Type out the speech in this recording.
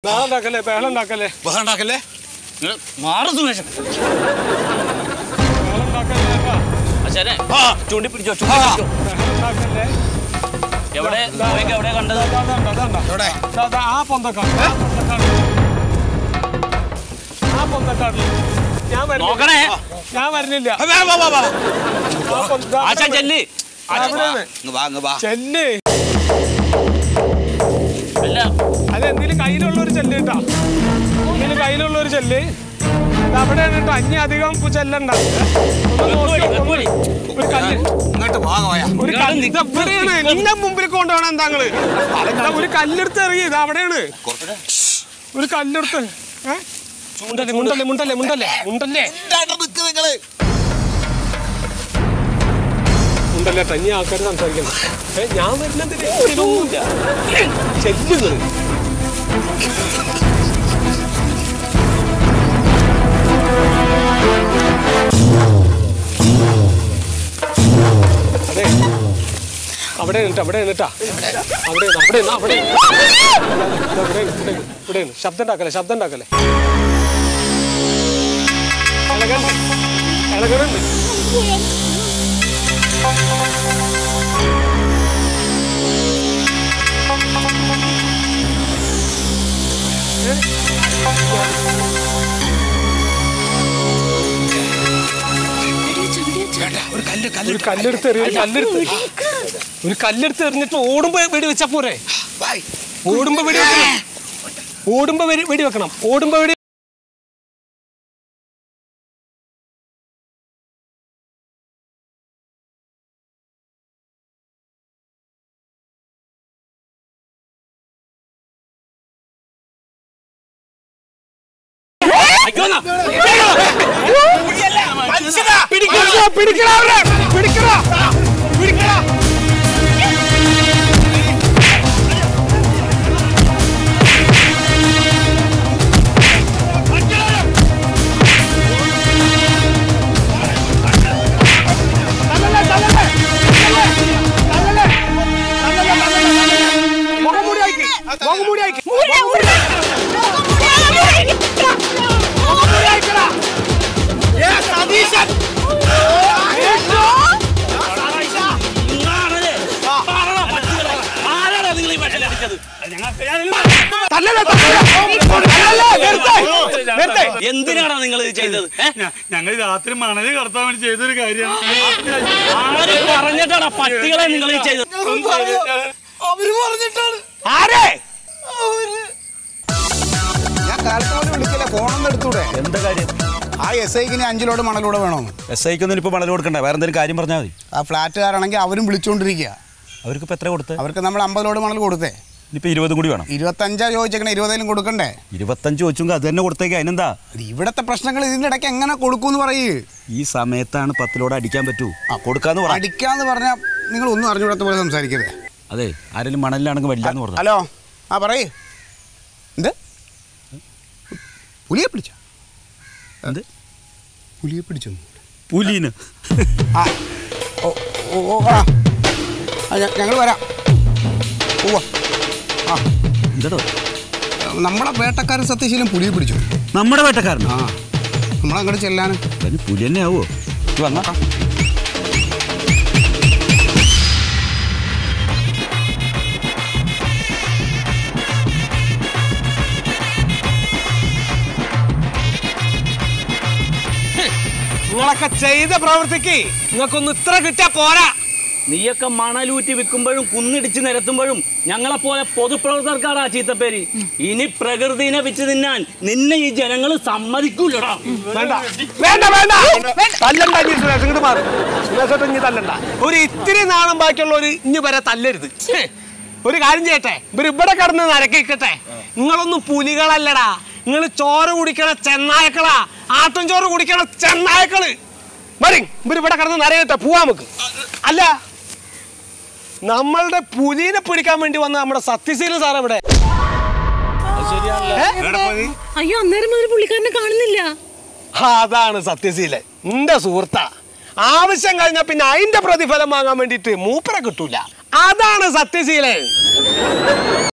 ചൂണ്ടി പിടിച്ചോ എവിടെ എവിടെ കണ്ടത് നോക്കണേ ഞാൻ വരുന്നില്ല ചെല്ല് ചെല്ല് അല്ല അത് എന്തെങ്കിലും കയ്യിലുള്ളൊരു ചെല്ല് കേട്ടാ എന്തെങ്കിലും കയ്യിലുള്ളൊരു ചെല്ല് അവിടെയാണ് കേട്ടോ അന്യ അധികം ചെല്ലണ്ട എന്റെ മുമ്പിൽ കൊണ്ടുപോകണം എന്താങ്ങള് ഒരു കല്ലെടുത്ത് എറിയ ഇത് അവിടെയാണ് ഒരു കല്ലെടുത്ത് മുണ്ടല്ലേ മുണ്ടല്ലേ മുണ്ടല്ലേ മുണ്ടല്ലേ മുണ്ടല്ലേ മുണ്ടല്ലേ തനി ആൾക്കാർ സംസാരിക്കണം ഞാൻ വരുന്നതിന് ചെല്ലുന്നത് അവിടെ അവിടെ അവിടെ അവിടെ ഇവിടെ ശബ്ദം ഉണ്ടാക്കല്ലേ ശബ്ദം ഉണ്ടാക്കല്ലേ ഇളകറുണ്ട് ഒരു കല്ലെടുത്ത് ഒരു കല്ലെടുത്ത് എറിഞ്ഞിട്ട് ഓടുമ്പോ വെടി വെച്ചാ പോരെ ഓടുമ്പോ വെടി വെക്കണം ഓടുമ്പോ വെടി വെക്കണം ഓടുമ്പോ വെടി എന്തിനാണ് നിങ്ങൾ ചെയ്തത് ഞങ്ങൾ രാത്രി മണല് കടത്താൻ വേണ്ടി ചെയ്തൊരു കാര്യമാണ് പറഞ്ഞിട്ടാണ് പട്ടികളെ നിങ്ങൾ ചെയ്തത് അവര് പറഞ്ഞിട്ടാണ് ഞാൻ കാലത്ത് പോലെ വിളിക്കില്ല ഫോണൊന്നും എടുത്തൂടെ എന്താ കാര്യം ആ SIക്ക് 5 ലോഡ് മണലൂടെ വേണോ SIക്കൊന്നും ഇപ്പോൾ മണൽ കൊടുക്കണ്ട വേറെ എന്തെങ്കിലും കാര്യം പറഞ്ഞാൽ മതി ആ ഫ്ലാറ്റുകാരാണെങ്കിൽ അവരും വിളിച്ചുകൊണ്ടിരിക്കുക അവർക്ക് ഇപ്പോൾ എത്ര കൊടുത്ത് അവർക്ക് നമ്മൾ 50 ലോഡ് മണൽ കൊടുത്തേ ഇനിയിപ്പോൾ 20 കൂടി വേണം 25 ചോദിച്ചേക്കണേ 20 കൊടുക്കണ്ടേ 25 ചോദിച്ചെങ്കിൽ അത് തന്നെ കൊടുത്തേക്ക് അതിനെന്താ ഇവിടത്തെ പ്രശ്നങ്ങൾ ഇതിൻ്റെ ഇടയ്ക്ക് എങ്ങനെ കൊടുക്കുമെന്ന് പറയൂ ഈ സമയത്താണ് 10 ലോഡ് അടിക്കാൻ പറ്റൂ കൊടുക്കാന്ന് പറഞ്ഞു അടിക്കാന്ന് പറഞ്ഞാൽ നിങ്ങൾ ഒന്നും അറിഞ്ഞുകൂടാത്ത പോലെ സംസാരിക്കരുത് അതെ ആരെങ്കിലും മണലിലാണെങ്കിൽ വരില്ലാന്ന് പറഞ്ഞു ഹലോ ആ പറയൂ എന്ത് പുലിയെ പിടിച്ച എന്ത് പുലിയെ പിടിച്ചു പുലീന് ആ ഓ ഓ ആ ഞങ്ങൾ വരാം ഓ ആ എന്തോ നമ്മളെ വേട്ടക്കാരൻ സത്യശീലം പുലിയെ പിടിച്ചു നമ്മുടെ വേട്ടക്കാരൻ ആ നമ്മളങ്ങോട്ട് ചെല്ലാൻ പുലി തന്നെ ആവോ വന്നാ നിങ്ങളൊക്കെ ചെയ്ത പ്രവൃത്തിക്ക് നിങ്ങൾക്കൊന്നും ഇത്ര കിട്ടിയാ പോരാ നീയൊക്കെ മണലൂറ്റി വിൽക്കുമ്പോഴും കുന്നിടിച്ച് നിരത്തുമ്പോഴും ഞങ്ങളെപ്പോലെ പൊതുപ്രവർത്തകർക്കാടാ ചീത്തപ്പേര് ഇനി പ്രകൃതിനെ വിറ്റ് തിന്നാൻ നിന്നെ ഈ ജനങ്ങൾ സമ്മതിക്കൂലടാ തല്ലണ്ട ഒരു ഇത്തിരി നാളം ബാക്കിയുള്ളവര് ഇനി വരെ തല്ലരുത് ഒരു കാര്യം ചെയ്യട്ടെ ഇവര് ഇവിടെ കിടന്ന് നരക്കിക്കട്ടെ നിങ്ങളൊന്നും പുലികളല്ലടാ നിങ്ങൾ ചോറ് കുടിക്കണ ചെന്നായക്കളാ ആട്ടും ചോറ് കുടിക്കണ ചെന്നായക്കള് വരും ഇവര് ഇവിടെ കിടന്ന് നരയട്ടെ പോവാ നമുക്ക് അല്ല നമ്മളുടെ പുലിനെ പിടിക്കാൻ വേണ്ടി വന്ന നമ്മുടെ സത്യശീലൻ സാർ ഇവിടെ അയ്യോ അന്നേരം മുതൽ പുള്ളിക്കാരനെ കാണുന്നില്ല അതാണ് സത്യശീലൻ എന്റെ സുഹൃത്താ ആവശ്യം കഴിഞ്ഞാൽ പിന്നെ അതിന്റെ പ്രതിഫലം വാങ്ങാൻ വേണ്ടിട്ട് മൂപ്പരെ കിട്ടൂല അതാണ് സത്യശീലൻ